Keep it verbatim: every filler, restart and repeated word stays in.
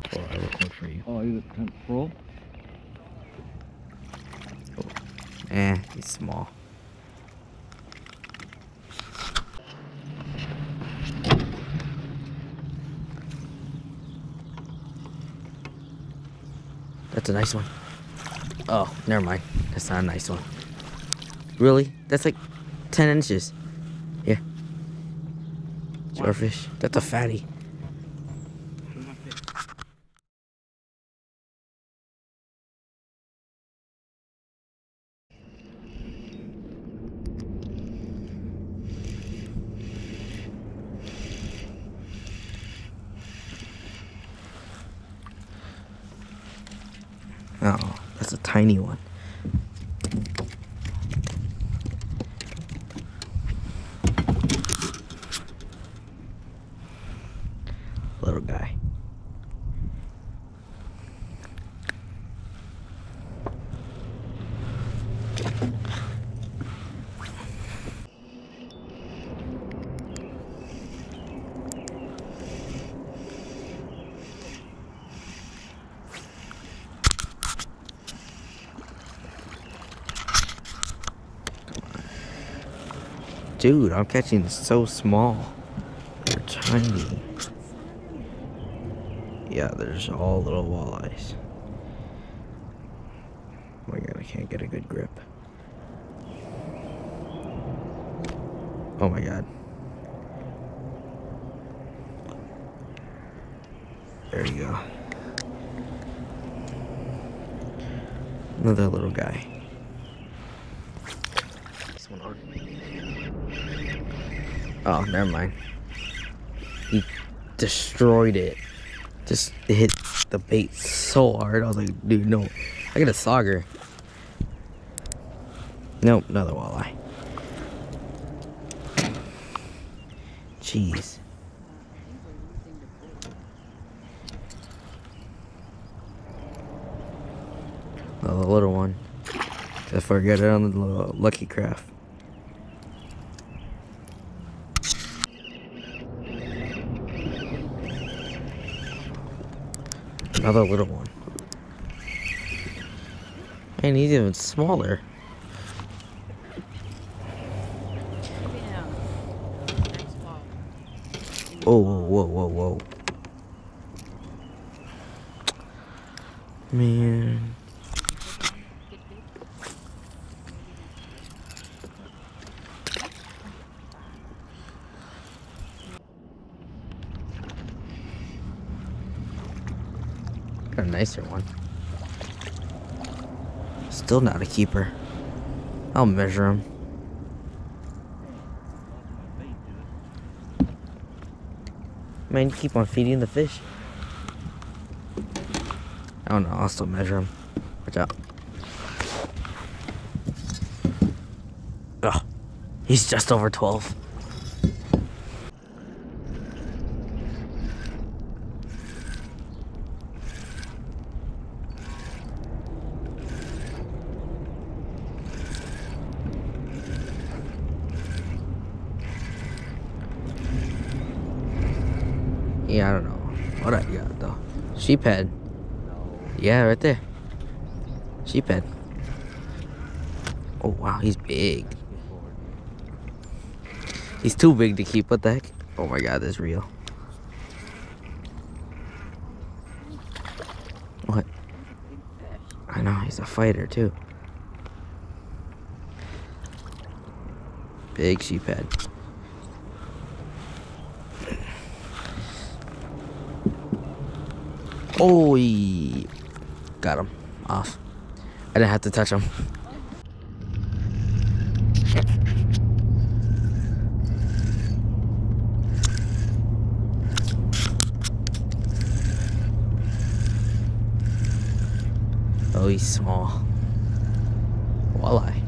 Or I record for you. Oh, you got full? Eh, he's small. That's a nice one. Oh, never mind. That's not a nice one. Really? That's like ten inches. Here. It's your fish. That's a fatty. Oh, that's a tiny one. Little guy. Dude, I'm catching so small. They're tiny. Yeah, there's all little walleyes. Oh my god, I can't get a good grip. Oh my god. There you go. Another little guy. This one on. Oh, never mind. He destroyed it. Just hit the bait so hard. I was like, dude, no. I got a sauger. Nope, another walleye. Jeez. Oh, the little one. Just forget it on the little Lucky Craft. Another little one. And he's even smaller. Whoa, whoa, whoa, whoa, whoa. Man. Got a nicer one. Still not a keeper. I'll measure him. Man, you keep on feeding the fish. I don't know, I'll still measure him. Watch out. Ugh, he's just over twelve. Yeah, I don't know what I got though. Sheephead. Yeah, right there. Sheephead. Oh wow, he's big. He's too big to keep. What the heck? Oh my god, that's real. What? I know, he's a fighter too. Big sheephead. Oh, got him off. I didn't have to touch him. Oh, he's small. Walleye.